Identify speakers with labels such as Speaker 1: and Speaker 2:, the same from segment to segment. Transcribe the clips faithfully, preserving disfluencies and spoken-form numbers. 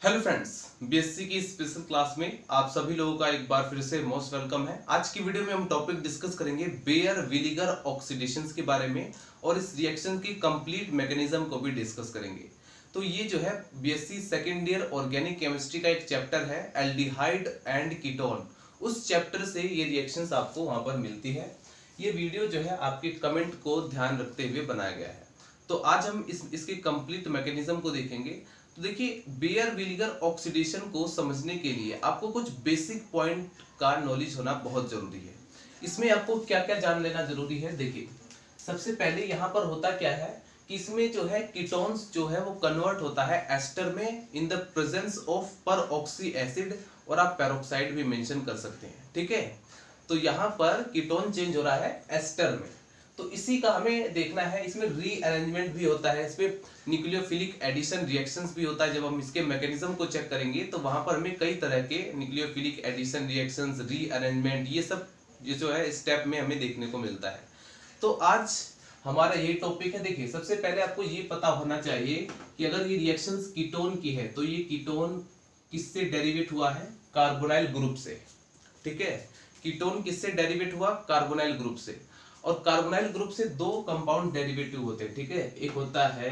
Speaker 1: Hello friends, BSc की special class में आप सभी लोगों का एक बार फिर से मोस्ट वेलकम है। आज की वीडियो में हम टॉपिक डिस्कस करेंगे बेयर विलीगर ऑक्सीडेशंस के बारे में और इस रिएक्शन की कंप्लीट मैकेनिज्म को भी डिस्कस करेंगे। तो ये जो है BSc second year organic chemistry का एक चैप्टर है एल्डिहाइड एंड कीटोन। उस चैप्टर से ये रिएक्शंस आपको वहां पर मिलती है। ये वीडियो जो है आपके कमेंट को ध्यान रखते हुए बनाया गया है। तो आज हम इस इसके कंप्लीट मैकेनिज्म को देखेंगे। तो देखिए, बेयर विलीगर ऑक्सीडेशन को समझने के लिए आपको कुछ बेसिक पॉइंट का नॉलेज होना बहुत जरूरी है। इसमें आपको क्या क्या जान लेना जरूरी है। देखिए, सबसे पहले यहाँ पर होता क्या है कि इसमें जो है कीटोन्स जो है वो कन्वर्ट होता है एस्टर में in the presence of peroxy acid, और आप पेरोक्साइड भी मेंशन कर सकते हैं। ठीक है, तो यहाँ पर कीटोन चेंज हो रहा है एस्टर में, तो इसी का हमें देखना है। इसमें रीअरेंजमेंट भी होता है, इसमें न्यूक्लियोफिलिक एडिशन रिएक्शंस भी होता है। जब हम इसके मैकेनिज्म को चेक करेंगे तो वहां पर हमें कई तरह के न्यूक्लियोफिलिक एडिशन रिएक्शंस, रीअरेंजमेंट, ये सब ये जो है स्टेप में हमें देखने को मिलता है। तो आज हमारा ये टॉपिक है। देखिए, सबसे पहले आपको ये पता होना चाहिए कि अगर ये रिएक्शंस कीटोन की है तो ये कीटोन किससे डेरिवेट हुआ है? कार्बोनाइल ग्रुप से। ठीक है, कीटोन किससे डेरिवेट हुआ? कार्बोनाइल ग्रुप से। और कार्बोनाइल ग्रुप से दो कंपाउंड डेरिवेटिव होते हैं। ठीक है, एक होता है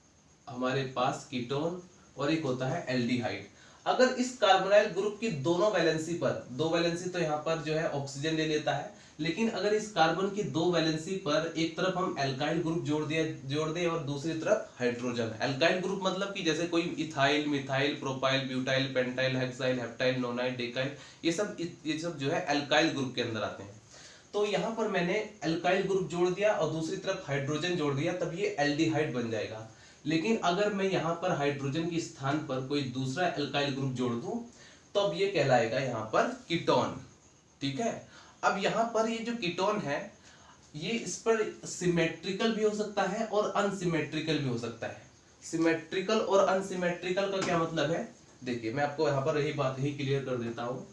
Speaker 1: हमारे पास कीटोन और एक होता है एल्डिहाइड। अगर इस कार्बोनाइल ग्रुप की दोनों वैलेंसी पर, दो वैलेंसी तो यहाँ पर जो है ऑक्सीजन ले लेता है, लेकिन अगर इस कार्बन की दो वैलेंसी पर एक तरफ हम एल्काइल ग्रुप जोड़ दिया जोड़ दे और दूसरी तरफ हाइड्रोजन। एल्काइल ग्रुप मतलब कि जैसे कोई ethyl, methyl, propyl, butyl, pentyl, hexyl, heptyl, nonyl, decyl, ये सब ये सब जो है एल्काइल ग्रुप के अंदर आते हैं। तो यहाँ पर मैंने एल्काइल ग्रुप जोड़ दिया और दूसरी तरफ हाइड्रोजन जोड़ दिया, तब ये एल्डिहाइड बन जाएगा। लेकिन अगर मैं यहाँ पर हाइड्रोजन के स्थान पर कोई दूसरा एल्काइल ग्रुप जोड़ दूं तो अब ये कहलाएगा यहाँ पर कीटोन। ठीक है, अब यहाँ पर ये जो कीटोन है ये इस पर सिमेट्रिकल भी हो सकता है और अनसिमेट्रिकल भी हो सकता है। सिमेट्रिकल और अनसिमेट्रिकल का क्या मतलब है? देखिए, मैं आपको यहाँ पर यही बात ही क्लियर कर देता हूँ।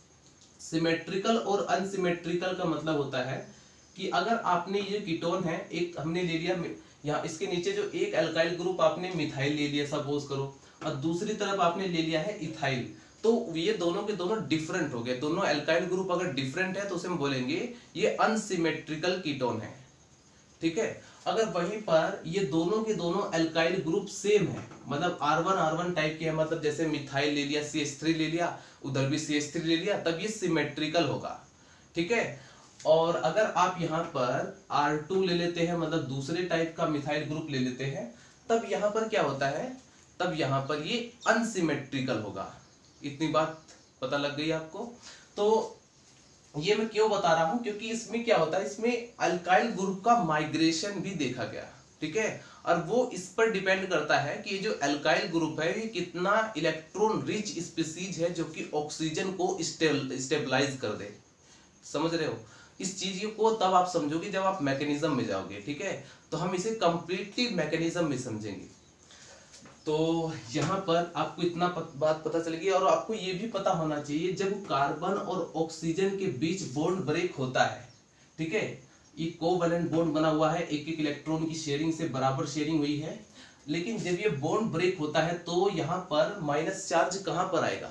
Speaker 1: सिमेट्रिकल और अनसिमेट्रिकल का मतलब होता है कि अगर आपने ये कीटोन है, एक हमने ले लिया यहाँ, इसके नीचे जो एक एल्काइल ग्रुप आपने मिथाइल ले लिया सपोज करो, और दूसरी तरफ आपने ले लिया है इथाइल, तो ये दोनों के दोनों डिफरेंट हो गए। दोनों एल्काइल ग्रुप अगर डिफरेंट है तो उसे हम बोलेंगे ये अनसिमेट्रिकल कीटोन है। ठीक है, अगर वहीं पर ये दोनों के दोनों एल्काइल ग्रुप सेम है, मतलब R one R one type के है, मतलब जैसे मिथाइल ले लिया, सी एच थ्री ले लिया, उधर भी सी एच थ्री ले लिया, तब ये सिमेट्रिकल होगा। ठीक है, और अगर आप यहाँ पर आर टू ले लेते हैं, मतलब दूसरे टाइप का मिथाइल ग्रुप ले लेते हैं, तब यहाँ पर क्या होता है? तब यहाँ पर ये अनसिमेट्रिकल होगा। इतनी बात पता लग गई आपको? तो ये मैं क्यों बता रहा हूं, क्योंकि इसमें क्या होता है, इसमें अल्काइल ग्रुप का माइग्रेशन भी देखा गया। ठीक है, और वो इस पर डिपेंड करता है कि ये जो अल्काइल ग्रुप है ये कितना इलेक्ट्रॉन रिच स्पीसीज है जो कि ऑक्सीजन को स्टेबलाइज कर दे। समझ रहे हो? इस चीज को तब आप समझोगे जब आप मैकेनिज्म में जाओगे। ठीक है, तो हम इसे कंप्लीटली मैकेनिज्म में समझेंगे। तो यहाँ पर आपको इतना पत, बात पता चलेगी। और आपको ये भी पता होना चाहिए, जब कार्बन और ऑक्सीजन के बीच बॉन्ड ब्रेक होता है, ठीक है, ये कोवैलेंट बॉन्ड बना हुआ है, एक एक इलेक्ट्रॉन की शेयरिंग से बराबर शेयरिंग हुई है, लेकिन जब ये बॉन्ड ब्रेक होता है तो यहाँ पर माइनस चार्ज कहाँ पर आएगा?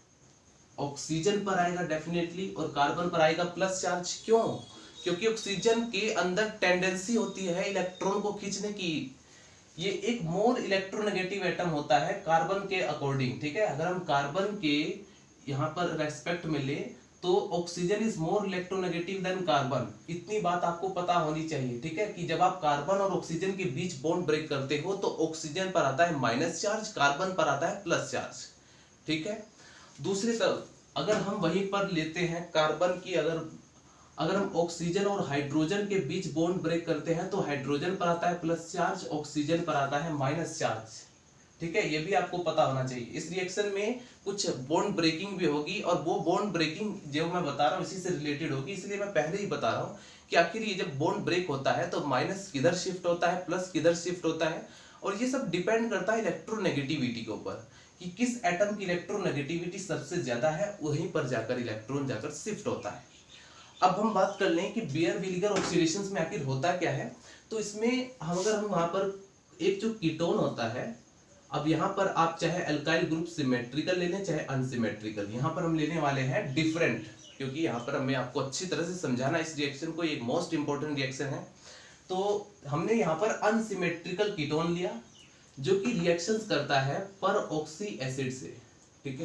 Speaker 1: ऑक्सीजन पर आएगा डेफिनेटली, और कार्बन पर आएगा प्लस चार्ज। क्यों? क्योंकि ऑक्सीजन के अंदर टेंडेंसी होती है इलेक्ट्रॉन को खींचने की। ये एक मोर इलेक्ट्रोनेगेटिव एटम होता है कार्बन के अकॉर्डिंग। ठीक है, अगर हम कार्बन के यहाँ पर रेस्पेक्ट में ले तो oxygen is more electronegative than carbon. इतनी बात आपको पता होनी चाहिए। ठीक है, कि जब आप कार्बन और ऑक्सीजन के बीच बॉन्ड ब्रेक करते हो तो ऑक्सीजन पर आता है माइनस चार्ज, कार्बन पर आता है प्लस चार्ज। ठीक है, दूसरी तरफ अगर हम वहीं पर लेते हैं कार्बन की, अगर अगर हम ऑक्सीजन और हाइड्रोजन के बीच बॉन्ड ब्रेक करते हैं तो हाइड्रोजन पर आता है प्लस चार्ज, ऑक्सीजन पर आता है माइनस चार्ज। ठीक है, ये भी आपको पता होना चाहिए। इस रिएक्शन में कुछ बॉन्ड ब्रेकिंग भी होगी, और वो बॉन्ड ब्रेकिंग जो मैं बता रहा हूँ इसी से रिलेटेड होगी, इसलिए मैं पहले ही बता रहा हूँ कि आखिर ये जब बॉन्ड ब्रेक होता है तो माइनस किधर शिफ्ट होता है, प्लस किधर शिफ्ट होता है, और ये सब डिपेंड करता है इलेक्ट्रोनेगेटिविटी के ऊपर कि किस एटम की इलेक्ट्रोनेगेटिविटी सबसे ज्यादा है, वहीं पर जाकर इलेक्ट्रॉन जाकर शिफ्ट होता है। अब हम बात कर लें कि बेयर विलीगर ऑक्सीडेशंस में आखिर होता क्या है। तो इसमें हम अगर हम वहां पर एक जो कीटोन होता है अब यहाँ पर आप चाहे अल्काइल ग्रुप सिमेट्रिकल ले लें चाहे अनसिमेट्रिकल, यहाँ पर हम लेने वाले हैं डिफरेंट, क्योंकि यहाँ पर हमें आपको अच्छी तरह से समझाना इस रिएक्शन को, एक मोस्ट इंपॉर्टेंट रिएक्शन है। तो हमने यहाँ पर अनसिमेट्रिकल कीटोन लिया जो कि रिएक्शंस करता है पर ऑक्सी एसिड से, ठीक है,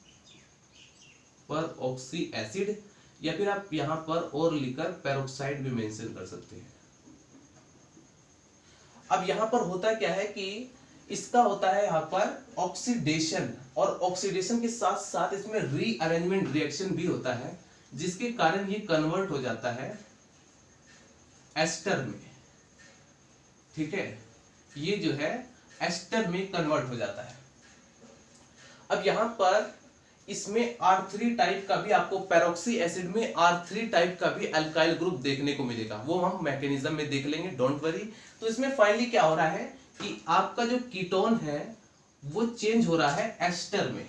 Speaker 1: पर ऑक्सी एसिड, या फिर आप यहाँ पर और लिखकर पेरोक्साइड भी मेंशन कर सकते हैं। अब यहाँ पर होता क्या है कि इसका होता है यहाँ पर ऑक्सीडेशन, और ऑक्सीडेशन के साथ साथ इसमें रीअरेंजमेंट रिएक्शन भी होता है, जिसके कारण ये कन्वर्ट हो जाता है एस्टर में, ठीक है, ये जो है एस्टर में कन्वर्ट हो जाता है। अब यहाँ पर इसमें आर थ्री टाइप का भी आपको पेरोक्सी एसिड में आर थ्री टाइप का भी अल्काइल ग्रुप देखने को मिलेगा, वो हम मैकेनिज्म में देख लेंगे, डोंट वरी। तो इसमें फाइनली क्या हो रहा है कि आपका जो कीटोन है वो चेंज हो रहा है एस्टर में।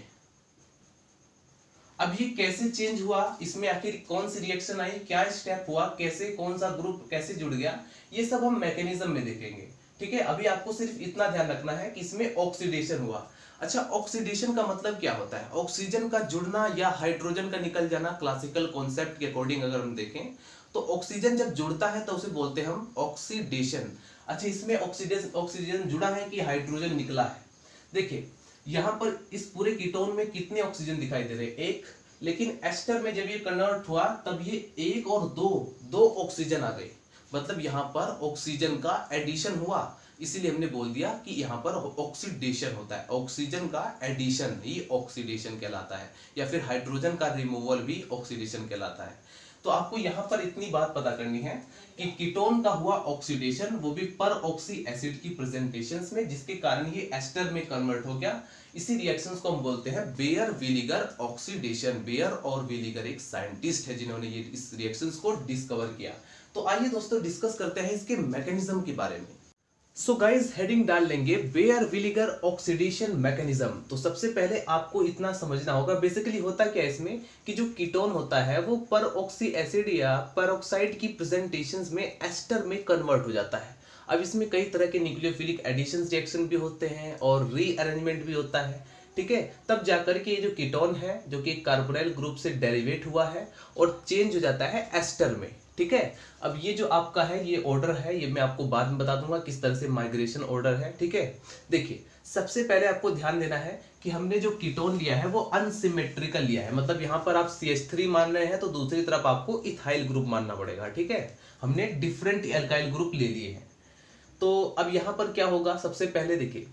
Speaker 1: अब ये कैसे चेंज हुआ, इसमें आखिर कौन सी रिएक्शन आई, क्या स्टेप हुआ, कैसे कौन सा ग्रुप कैसे जुड़ गया, ये सब हम मैकेनिज्म में देखेंगे, ठीक है। अभी आपको सिर्फ इतना ध्यान रखना है कि इसमें ऑक्सीडेशन हुआ। अच्छा, ऑक्सीडेशन का मतलब क्या होता है, ऑक्सीजन का जुड़ना या हाइड्रोजन का निकल जाना। क्लासिकल कॉन्सेप्ट के अकॉर्डिंग अगर हम देखें तो ऑक्सीजन जब जुड़ता है तो उसे बोलते हैं हम ऑक्सीडेशन। अच्छा, इसमें ऑक्सीडेशन ऑक्सीजन जुड़ा है कि हाइड्रोजन निकला है। देखिए यहाँ पर इस पूरे कीटोन में कितने ऑक्सीजन दिखाई दे रहे हैं, एक, लेकिन एस्टर में जब ये कन्वर्ट हुआ तब ये एक और दो दो ऑक्सीजन आ गए, मतलब यहाँ पर ऑक्सीजन का एडिशन हुआ, इसीलिए हमने बोल दिया कि यहाँ पर ऑक्सीडेशन होता है। ऑक्सीजन का एडिशन ही ऑक्सीडेशन कहलाता है, या फिर हाइड्रोजन का रिमूवल भी ऑक्सीडेशन कहलाता है। तो आपको यहाँ पर इतनी बात पता करनी है कि कीटोन का हुआ ऑक्सीडेशन, वो भी पर ऑक्सी एसिड की प्रेजेंटेशन में, जिसके कारण ये एस्टर में कन्वर्ट हो गया। इसी रिएक्शंस को हम बोलते हैं बेयर विलीगर ऑक्सीडेशन। बेयर और विलीगर एक साइंटिस्ट है जिन्होंने ये इस रिएक्शंस को डिस्कवर किया। तो आइए दोस्तों डिस्कस करते हैं इसके मैकेनिज्म के बारे में। सो गाइस, हेडिंग डाल लेंगे बेयर विलीगर ऑक्सीडेशन मैकेनिज्म। तो सबसे पहले आपको इतना समझना होगा, बेसिकली होता क्या है इसमें कि जो कीटोन होता है वो पर ऑक्सी एसिड या पेरोक्साइड की प्रेजेंटेशंस में एस्टर में कन्वर्ट हो जाता है। अब इसमें कई तरह के न्यूक्लियोफिलिक एडिशन रिएक्शन भी होते हैं और रीअरेंजमेंट भी होता है, ठीक है। तब जाकर के ये जो कीटोन है जो कि कार्बोनाइल ग्रुप से डेरिवेट हुआ है और चेंज हो जाता है एस्टर में, ठीक है। अब ये जो आपका है ये ऑर्डर है, ये मैं आपको बाद में बता दूंगा किस तरह से माइग्रेशन ऑर्डर है, ठीक है। देखिए सबसे पहले आपको ध्यान देना है कि हमने जो कीटोन लिया है वो अनसिमेट्रिकल लिया है, मतलब यहाँ पर आप सी एच थ्री मान रहे हैं तो दूसरी तरफ आपको इथाइल ग्रुप मानना पड़ेगा, ठीक है। हमने डिफरेंट एल्काइल ग्रुप ले लिए हैं। तो अब यहाँ पर क्या होगा, सबसे पहले देखिए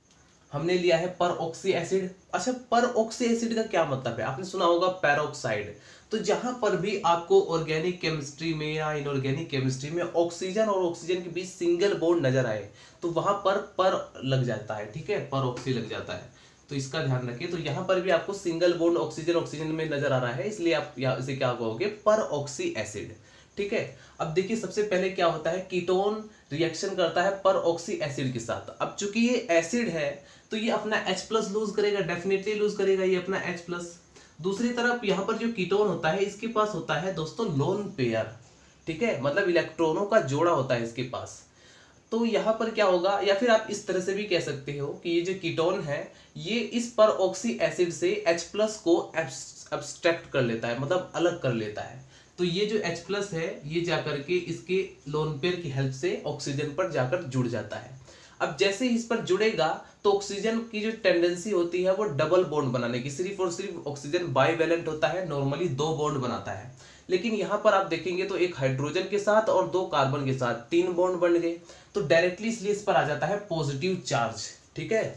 Speaker 1: हमने लिया है पर ऑक्सी एसिड। अच्छा, पर ऑक्सी एसिड का क्या मतलब है, आपने सुना होगा पेरोक्साइड। तो जहां पर भी आपको ऑर्गेनिक केमिस्ट्री में या इनऑर्गेनिक केमिस्ट्री में ऑक्सीजन और ऑक्सीजन के बीच सिंगल बॉन्ड नजर आए तो वहां पर पर लग जाता है, ठीक है, पर ऑक्सी लग जाता है। तो इसका ध्यान रखिए। तो यहाँ पर भी आपको सिंगल बॉन्ड ऑक्सीजन ऑक्सीजन में नजर आ रहा है, इसलिए आप इसे क्या कहोगे, पर ऑक्सी एसिड, ठीक है। अब देखिए सबसे पहले क्या होता है, कीटोन रिएक्शन करता है पर ऑक्सी एसिड के साथ। अब चूंकि ये एसिड है तो ये अपना H प्लस लूज करेगा, डेफिनेटली लूज करेगा ये अपना H प्लस। दूसरी तरफ यहाँ पर जो कीटोन होता है इसके पास होता है दोस्तों लोन पेयर, ठीक है, मतलब इलेक्ट्रॉनों का जोड़ा होता है इसके पास। तो यहाँ पर क्या होगा, या फिर आप इस तरह से भी कह सकते हो कि ये जो कीटोन है ये इस पर ऑक्सी एसिड से H प्लस को एब्स्ट्रैक्ट कर लेता है, मतलब अलग कर लेता है। तो ये जो H प्लस है ये जाकर के इसके लोन पेयर की हेल्प से ऑक्सीजन पर जाकर जुड़ जाता है। अब जैसे ही इस पर जुड़ेगा तो ऑक्सीजन की जो टेंडेंसी होती है वो डबल बॉन्ड बनाने की, सिर्फ और सिर्फ ऑक्सीजन बाईवैलेंट होता है, नॉर्मली दो बॉन्ड बनाता है। लेकिन यहाँ पर आप देखेंगे तो एक हाइड्रोजन के साथ और दो कार्बन के साथ तीन बॉन्ड बन गए, तो डायरेक्टली इसलिए इस पर आ जाता है पॉजिटिव चार्ज, ठीक है।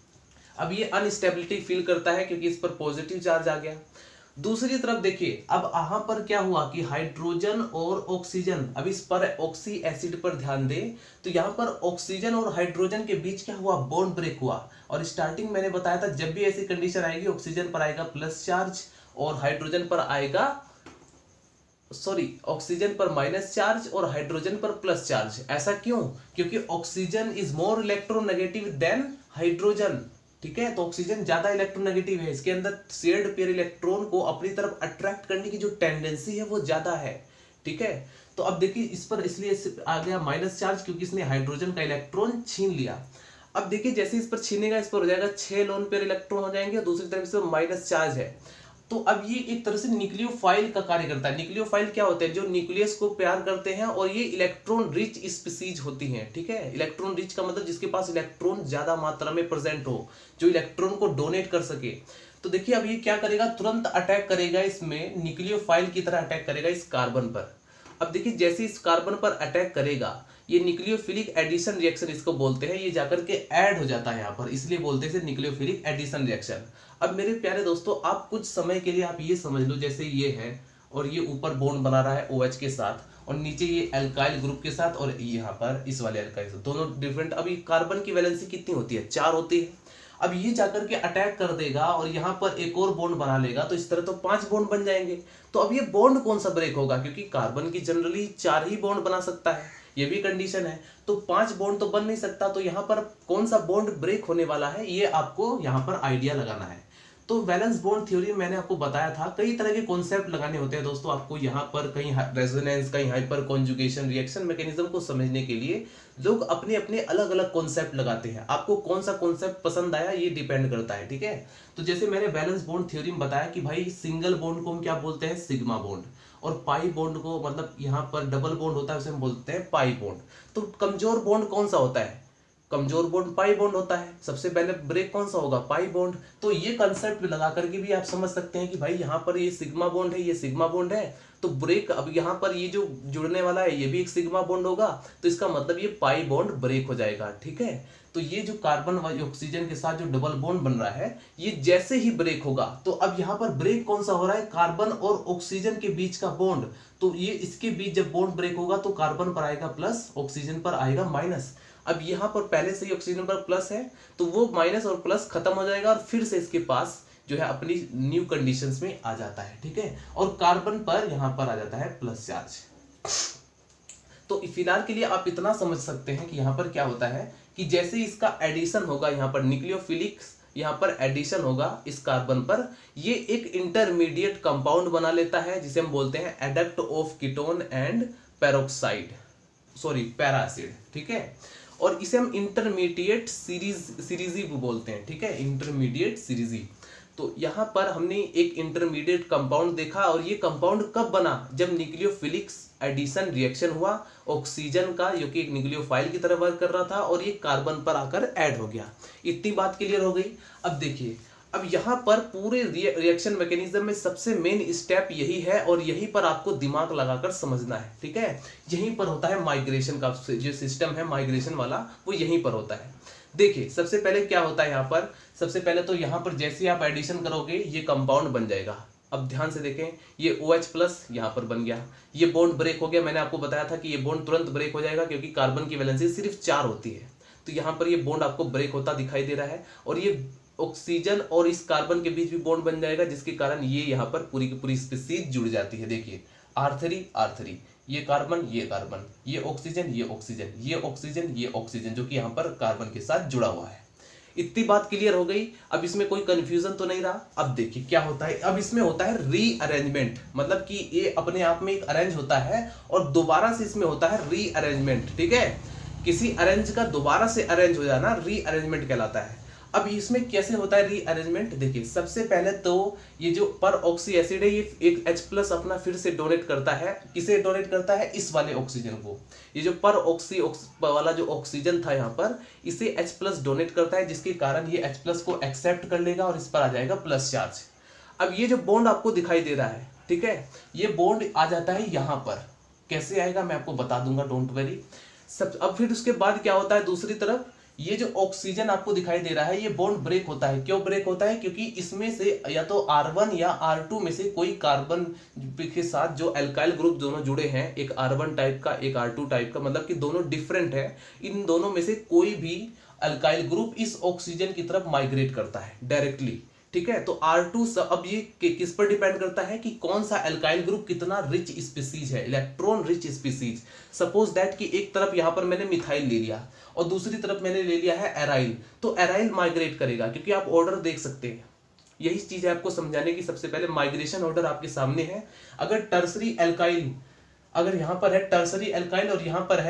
Speaker 1: अब ये अनस्टेबिलिटी फील करता है क्योंकि इस पर पॉजिटिव चार्ज आ गया। दूसरी तरफ देखिए अब यहाँ पर क्या हुआ कि हाइड्रोजन और ऑक्सीजन, अब इस पर ऑक्सी एसिड पर ध्यान दें तो यहाँ पर ऑक्सीजन और हाइड्रोजन के बीच क्या हुआ, बॉन्ड ब्रेक हुआ। और स्टार्टिंग मैंने बताया था जब भी ऐसी कंडीशन आएगी ऑक्सीजन पर आएगा प्लस चार्ज और हाइड्रोजन पर आएगा सॉरी ऑक्सीजन पर माइनस चार्ज और हाइड्रोजन पर प्लस चार्ज। ऐसा क्यों, क्योंकि oxygen is more electronegative than hydrogen, ठीक है। तो ऑक्सीजन ज्यादा इलेक्ट्रोनेगेटिव है, इसके अंदर शेयर्ड पेयर इलेक्ट्रॉन को अपनी तरफ अट्रैक्ट करने की जो टेंडेंसी है वो ज्यादा है, ठीक है। तो अब देखिए इस पर इसलिए आ गया माइनस चार्ज क्योंकि इसने हाइड्रोजन का इलेक्ट्रॉन छीन लिया। अब देखिए जैसे इस पर छीनेगा इस पर हो जाएगा छह लोन पेयर इलेक्ट्रॉन हो जाएंगे और दूसरी तरफ से माइनस चार्ज है। तो अब ये एक तरह से न्यूक्लियोफाइल का कार्य करता है। न्यूक्लियोफाइल क्या होते हैं? जो न्यूक्लियस को प्यार करते हैं और ये इलेक्ट्रॉन रिच स्पीसीज होती हैं, ठीक है। इलेक्ट्रॉन रिच का मतलब जिसके पास इलेक्ट्रॉन ज्यादा मात्रा में प्रेजेंट हो, जो इलेक्ट्रॉन को डोनेट कर सके। तो देखिए अब ये क्या करेगा, तुरंत अटैक करेगा इसमें, न्यूक्लियोफाइल की तरह अटैक करेगा इस कार्बन पर। अब देखिए जैसे इस कार्बन पर अटैक करेगा, ये न्यूक्लियोफिलिक एडिशन रिएक्शन इसको बोलते हैं, ये जाकर के ऐड हो जाता है यहाँ पर, इसलिए बोलते हैं न्यूक्लियोफिलिक एडिशन रिएक्शन। अब मेरे प्यारे दोस्तों आप कुछ समय के लिए आप ये समझ लो, जैसे ये है और ये ऊपर बॉन्ड बना रहा है OH के साथ और नीचे ये एल्काइल ग्रुप के साथ और यहाँ पर इस वाले एल्काइल, दोनों डिफरेंट। अभी कार्बन की वैलेंसी कितनी होती है? चार होती है। अब ये जाकर के अटैक कर देगा और यहाँ पर एक और बॉन्ड बना लेगा, तो इस तरह तो पांच बॉन्ड बन जाएंगे। तो अब ये बॉन्ड कौन सा ब्रेक होगा? क्योंकि कार्बन की जनरली चार ही बॉन्ड बना सकता है, ये भी कंडीशन है, तो पांच बॉन्ड तो बन नहीं सकता। तो यहाँ पर कौन सा बॉन्ड ब्रेक होने वाला है, ये आपको यहाँ पर आइडिया लगाना है। तो वैलेंस बॉन्ड थ्योरी मैंने आपको बताया था, कई तरह के कॉन्सेप्ट लगाने होते हैं दोस्तों आपको यहाँ पर, कहीं रेजोनेंस, कहीं हाइपर कॉन्जुगेशन, रिएक्शन मैकेनिज्म को समझने के लिए लोग अपने अपने अलग अलग कॉन्सेप्ट लगाते हैं। आपको कौन सा कॉन्सेप्ट पसंद आया ये डिपेंड करता है, ठीक है। तो जैसे मैंने वैलेंस बॉन्ड थ्योरी में बताया कि भाई सिंगल बॉन्ड को हम क्या बोलते हैं? Sigma bond. और पाई बॉन्ड को, मतलब यहाँ पर डबल बॉन्ड होता है उसे हम बोलते हैं पाई बॉन्ड। तो कमजोर बॉन्ड कौन सा होता है? कमजोर बॉन्ड पाई बॉन्ड होता है। सबसे पहले ब्रेक कौन सा होगा? Pi bond. तो ये कंसेप्ट लगा करके भी आप समझ सकते हैं कि भाई यहाँ पर ये सिग्मा बॉन्ड है, ये सिग्मा बॉन्ड है, तो ब्रेक, अब यहाँ पर ये जो जुड़ने वाला है ये भी एक सिग्मा बॉन्ड होगा, तो इसका मतलब ये पाई बॉन्ड ब्रेक हो जाएगा, ठीक है। तो ये जो कार्बन व ऑक्सीजन के साथ जो डबल बॉन्ड बन रहा है, ये जैसे ही ब्रेक होगा, तो अब यहाँ पर ब्रेक कौन सा हो रहा है? कार्बन और ऑक्सीजन के बीच का बॉन्ड। तो ये इसके बीच जब बॉन्ड ब्रेक होगा तो कार्बन पर आएगा प्लस, ऑक्सीजन पर आएगा माइनस। अब यहाँ पर पहले से ही ऑक्सीजन पर प्लस है, तो वो माइनस और प्लस खत्म हो जाएगा और फिर से इसके पास जो है अपनी न्यू कंडीशंस में आ जाता है, ठीक है। और कार्बन पर यहाँ पर आ जाता है प्लस चार्ज। तो फिलहाल के लिए आप इतना समझ सकते हैं कि यहाँ पर क्या होता है कि जैसे इसका एडिशन होगा, यहाँ पर न्यूक्लियोफिलिक, यहाँ पर एडिशन होगा इस कार्बन पर, ये एक इंटरमीडिएट कंपाउंड बना लेता है जिसे हम बोलते हैं adduct of ketone and peroxide, sorry peracid, ठीक है। और इसे हम इंटरमीडिएट सीरीज सीरीजी बोलते हैं, ठीक है, इंटरमीडिएट सीरीजी। तो यहाँ पर हमने एक इंटरमीडिएट कंपाउंड देखा, और ये कंपाउंड कब बना? जब न्यूक्लियोफिलिक एडिशन रिएक्शन हुआ ऑक्सीजन का, जो कि एक न्यूक्लियोफाइल की तरह वर्क कर रहा था, और ये कार्बन पर आकर ऐड हो गया। इतनी बात क्लियर हो गई। अब देखिए, अब यहाँ पर पूरे रिएक्शन मैकेनिज्म में सबसे मेन स्टेप यही है, और यहीं पर आपको दिमाग लगाकर समझना है, ठीक है। यहीं पर होता है माइग्रेशन का जो सिस्टम है, माइग्रेशन वाला, वो यहीं पर होता है। देखिए सबसे पहले क्या होता है यहाँ पर, सबसे पहले तो यहाँ पर जैसे आप एडिशन करोगे ये कंपाउंड बन जाएगा। अब ध्यान से देखें, ये OH प्लस यहाँ पर बन गया, ये बॉन्ड ब्रेक हो गया। मैंने आपको बताया था कि ये बॉन्ड तुरंत ब्रेक हो जाएगा क्योंकि कार्बन की वैलेंसी सिर्फ चार होती है। तो यहाँ पर ये बॉन्ड आपको ब्रेक होता दिखाई दे रहा है, और ये ऑक्सीजन और इस कार्बन के बीच भी बॉन्ड बन जाएगा, जिसके कारण ये यहाँ पर पूरी की पूरी स्पीशीज जुड़ जाती है। देखिए आर थ्री आर थ्री, ये कार्बन ये कार्बन, ये ऑक्सीजन ये ऑक्सीजन, ये ऑक्सीजन ये ऑक्सीजन, जो कि यहाँ पर कार्बन के साथ जुड़ा हुआ है। इतनी बात क्लियर हो गई। अब इसमें कोई कंफ्यूजन तो नहीं रहा। अब देखिए क्या होता है, अब इसमें होता है रीअरेंजमेंट, मतलब कि ये अपने आप में एक अरेंज होता है और दोबारा से इसमें होता है रीअरेंजमेंट, ठीक है। किसी अरेंज का दोबारा से अरेंज हो जाना रीअरेंजमेंट कहलाता है। अब इसमें कैसे होता है रीअरेंजमेंट? देखिए सबसे पहले तो ये जो पर ऑक्सी एसिड है, ये एक H प्लस अपना फिर से डोनेट करता है। किसे डोनेट करता है? इस वाले ऑक्सीजन को। ये जो पर ऑक्सी वाला जो ऑक्सीजन था यहाँ पर, इसे H प्लस डोनेट करता है, जिसके कारण ये H प्लस को एक्सेप्ट कर लेगा और इस पर आ जाएगा प्लस चार्ज। अब ये जो बॉन्ड आपको दिखाई दे रहा है, ठीक है, ये बॉन्ड आ जाता है यहाँ पर। कैसे आएगा मैं आपको बता दूंगा, डोंट वरी। सब अब फिर उसके बाद क्या होता है, दूसरी तरफ ये जो ऑक्सीजन आपको दिखाई दे रहा है, ये बॉन्ड ब्रेक होता है। क्यों ब्रेक होता है? क्योंकि इसमें से या तो आर वन या आर टू में से कोई कार्बन के साथ जो एल्काइल ग्रुप दोनों जुड़े हैं, एक आर वन टाइप का एक आर टू टाइप का, मतलब कि दोनों डिफरेंट है, इन दोनों में से कोई भी एल्काइल ग्रुप इस ऑक्सीजन की तरफ माइग्रेट करता है डायरेक्टली, ठीक है। तो आर टू अब ये किस पर डिपेंड करता है कि कौन सा एल्काइल ग्रुप कितना रिच स्पीसीज है, electron rich species. Suppose that कि एक तरफ यहाँ पर मैंने मिथाइल ले लिया और दूसरी तरफ मैंने ले लिया है एराइल, तो एराइल माइग्रेट करेगा, क्योंकि आप ऑर्डर देख सकते हैं। यही चीज है आपको समझाने की। सबसे पहले माइग्रेशन ऑर्डर आपके सामने है। अगर टर्सरी एल्काइल, अगर यहाँ पर है टर्सरी एल्काइल और यहाँ पर है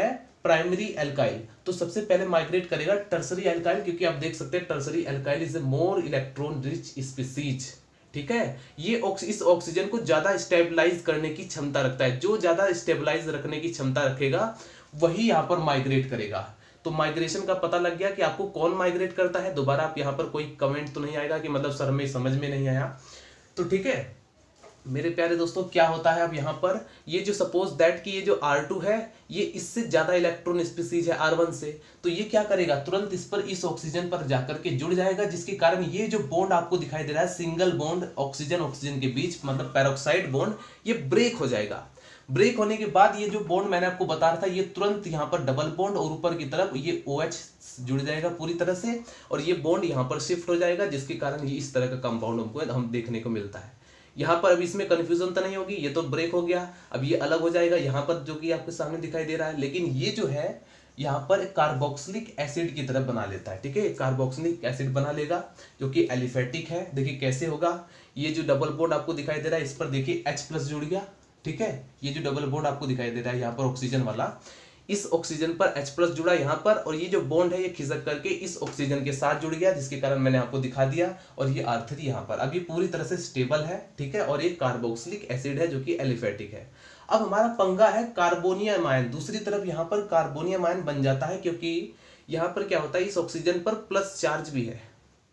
Speaker 1: प्राइमरी एल्काइल, तो सबसे पहले माइग्रेट करेगा टर्सरी एल्काइल, क्योंकि आप देख सकते हैं tertiary alkyl is a more electron rich species. ठीक है, ये इस ऑक्सीजन को ज्यादा स्टेबलाइज करने की क्षमता रखता है। जो ज्यादा स्टेबलाइज रखने की क्षमता रखेगा वही यहाँ पर माइग्रेट करेगा। तो माइग्रेशन का पता लग गया कि आपको कौन माइग्रेट करता है। दोबारा आप यहाँ पर कोई कमेंट तो नहीं आएगा कि मतलब सर में समझ में नहीं आया। तो ठीक है मेरे प्यारे दोस्तों, क्या होता है अब यहाँ पर, ये जो सपोज दैट कि ये जो आर टू है ये इससे ज्यादा इलेक्ट्रॉन स्पीसीज है आर वन से, तो ये क्या करेगा, तुरंत इस पर इस ऑक्सीजन पर जाकर के जुड़ जाएगा, जिसके कारण ये जो बॉन्ड आपको दिखाई दे रहा है सिंगल बॉन्ड ऑक्सीजन ऑक्सीजन के बीच, मतलब पेरोक्साइड बॉन्ड, ये ब्रेक हो जाएगा। ब्रेक होने के बाद ये जो बॉन्ड मैंने आपको बता रहा था ये तुरंत यहाँ पर डबल बॉन्ड और ऊपर की तरफ ये OH जुड़ जाएगा पूरी तरह से, और ये बॉन्ड यहाँ पर शिफ्ट हो जाएगा, जिसके कारण ये इस तरह का कंपाउंड हमको हम देखने को मिलता है। यहाँ पर अब इसमें कंफ्यूजन तो नहीं होगी, ये तो ब्रेक हो गया, अब ये अलग हो जाएगा यहाँ पर जो कि आपके सामने दिखाई दे रहा है, लेकिन ये जो है यहाँ पर कार्बोक्सिलिक एसिड की तरफ बना लेता है। ठीक है, कार्बोक्सिलिक एसिड बना लेगा जो कि एलिफेटिक है। देखिए कैसे होगा, ये जो डबल बॉन्ड आपको दिखाई दे रहा है इस पर देखिए H प्लस जुड़ गया। ठीक है, ये जो डबल बॉन्ड आपको दिखाई दे रहा है यहाँ पर ऑक्सीजन वाला, इस ऑक्सीजन पर H प्लस जुड़ा यहाँ पर, और ये जो बॉन्ड है ये खिसक करके इस ऑक्सीजन के साथ जुड़ गया, जिसके कारण मैंने आपको दिखा दिया, और ये आर थ्री यहाँ पर अब ये पूरी तरह से स्टेबल है। ठीक है, और ये कार्बोक्सिलिक एसिड है जो कि एलिफेटिक है। अब हमारा पंगा है कार्बोनियम आयन, दूसरी तरफ यहाँ पर कार्बोनियम आयन बन जाता है, क्योंकि यहाँ पर क्या होता है इस ऑक्सीजन पर प्लस चार्ज भी है।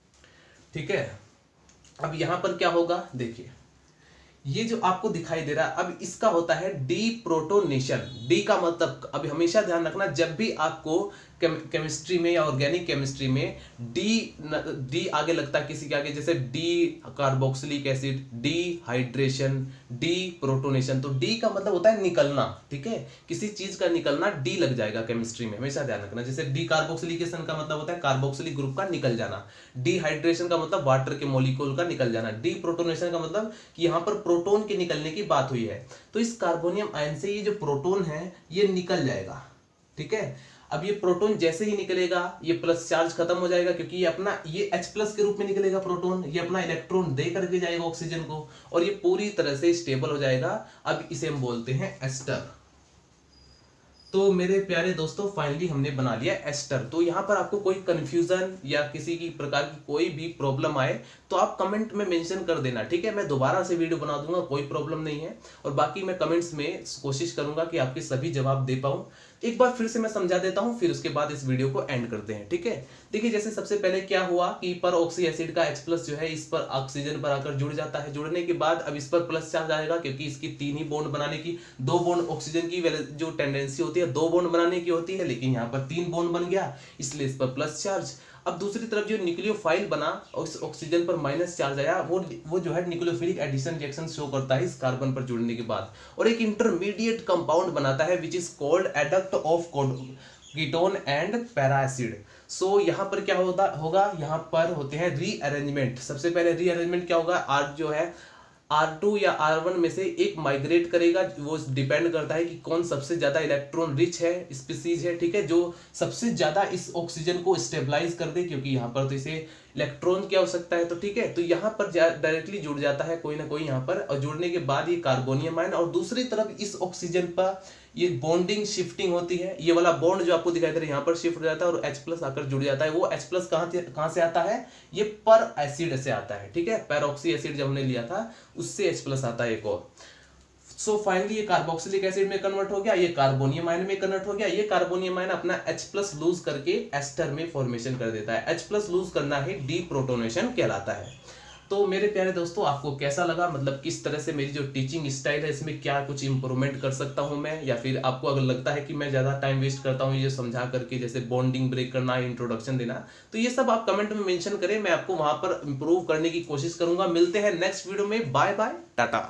Speaker 1: ठीक है, अब यहाँ पर क्या होगा, देखिए ये जो आपको दिखाई दे रहा है अब इसका होता है डी प्रोटोनेशन। डी का मतलब अभी हमेशा ध्यान रखना, जब भी आपको केमिस्ट्री में या ऑर्गेनिक केमिस्ट्री में डी डी आगे लगता है किसी के आगे, जैसे de carboxylic acid, dehydration, deprotonation, तो डी का मतलब होता है निकलना। ठीक है, किसी चीज का निकलना डी लग जाएगा केमिस्ट्री में, हमेशा ध्यान रखना। जैसे डी कार्बोक्सिलिकेशन का मतलब होता है कार्बोक्सिलिक ग्रुप का निकल जाना, डी हाइड्रेशन का मतलब वाटर के मॉलिक्यूल का निकल जाना, डी प्रोटोनेशन का मतलब कि यहाँ पर प्रोटोन के निकलने की बात हुई है। तो इस कार्बोनियम आयन से ये जो प्रोटोन है ये निकल जाएगा। ठीक है, अब ये प्रोटोन जैसे ही निकलेगा ये प्लस चार्ज खत्म हो जाएगा, क्योंकि ये अपना ये H प्लस के रूप में निकलेगा प्रोटोन, ये अपना इलेक्ट्रॉन दे करके जाएगा ऑक्सीजन को, और ये पूरी तरह से स्टेबल हो जाएगा। अब इसे हम बोलते हैं एस्टर। तो मेरे प्यारे दोस्तों फाइनली हमने बना लिया एस्टर। तो यहाँ पर आपको कोई कंफ्यूजन या किसी की प्रकार की कोई भी प्रॉब्लम आए तो आप कमेंट में मेंशन कर देना। ठीक है, मैं दोबारा से वीडियो बना दूंगा, कोई प्रॉब्लम नहीं है, और बाकी मैं कमेंट्स में कोशिश करूंगा कि आपके सभी जवाब दे पाऊं। एक बार फिर से मैं समझा देता हूं, फिर उसके बाद इस वीडियो को एंड करते हैं। ठीक है, देखिए जैसे सबसे पहले क्या हुआ कि पर ऑक्सी एसिड का H प्लस जो है इस पर ऑक्सीजन पर आकर जुड़ जाता है। जुड़ने के बाद अब इस पर प्लस चार्ज आएगा, क्योंकि इसकी तीन ही बॉन्ड बनाने की, दो बॉन्ड ऑक्सीजन की जो टेंडेंसी होती है दो बॉन्ड बनाने की होती है, लेकिन यहाँ पर तीन बॉन्ड बन गया, इसलिए इस पर प्लस चार्ज। अब दूसरी तरफ जो न्यूक्लियोफाइल बना और इस ऑक्सीजन पर माइनस चार्ज आया, वो वो जो है न्यूक्लियोफिलिक एडिशन रिएक्शन शो करता है इस कार्बन पर जुड़ने के बाद, और एक इंटरमीडिएट कंपाउंड बनाता है which is called adduct of ketone and peracid. So यहाँ पर क्या होता होगा, यहाँ पर होते हैं रीअरेंजमेंट। सबसे पहले रीअरेंजमेंट क्या होगा, आर जो है आर टू या आर वन में से एक माइग्रेट करेगा, वो डिपेंड करता है कि कौन सबसे ज्यादा इलेक्ट्रॉन रिच है स्पीसीज है। ठीक है, जो सबसे ज्यादा इस ऑक्सीजन को स्टेबलाइज कर दे, क्योंकि यहाँ पर तो इसे इलेक्ट्रॉन की आवश्यकता है। तो ठीक है, तो यहाँ पर डायरेक्टली जुड़ जाता है कोई ना कोई यहाँ पर, और जुड़ने के बाद ये कार्बोनियम आयन, और दूसरी तरफ इस ऑक्सीजन पर ये बॉन्डिंग शिफ्टिंग होती है। ये वाला बॉन्ड जो आपको दिखाई दे रहा है यहाँ पर शिफ्ट हो जाता है और H प्लस आकर जुड़ जाता है। वो H प्लस कहाँ से कहाँ से आता है, ये पर एसिड से आता है। ठीक है, पैरोक्सी एसिड जब हमने लिया था उससे H प्लस आता है एक और। सो फाइनली ये कार्बोक्सिलिक एसिड में कन्वर्ट हो गया, ये कार्बोनियम आयन में कन्वर्ट हो गया। ये कार्बोनियम आयन अपना H प्लस लूज करके एस्टर में फॉर्मेशन कर देता है। H प्लस लूज करना ही डी प्रोटोनेशन कहलाता है। तो मेरे प्यारे दोस्तों आपको कैसा लगा, मतलब किस तरह से मेरी जो टीचिंग स्टाइल है इसमें क्या कुछ इंप्रूवमेंट कर सकता हूं मैं, या फिर आपको अगर लगता है कि मैं ज़्यादा टाइम वेस्ट करता हूं ये समझा करके, जैसे बॉन्डिंग ब्रेक करना, इंट्रोडक्शन देना, तो ये सब आप कमेंट में मेंशन करें, मैं आपको वहां पर इंप्रूव करने की कोशिश करूंगा। मिलते हैं नेक्स्ट वीडियो में, बाय बाय, टाटा।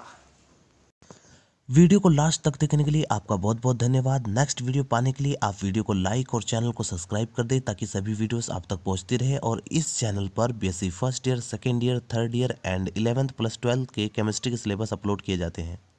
Speaker 2: वीडियो को लास्ट तक देखने के लिए आपका बहुत बहुत धन्यवाद। नेक्स्ट वीडियो पाने के लिए आप वीडियो को लाइक और चैनल को सब्सक्राइब कर दें, ताकि सभी वीडियोस आप तक पहुंचती रहे। और इस चैनल पर BSc first year, second year, third year and eleventh plus twelfth के केमिस्ट्री के सिलेबस अपलोड किए जाते हैं।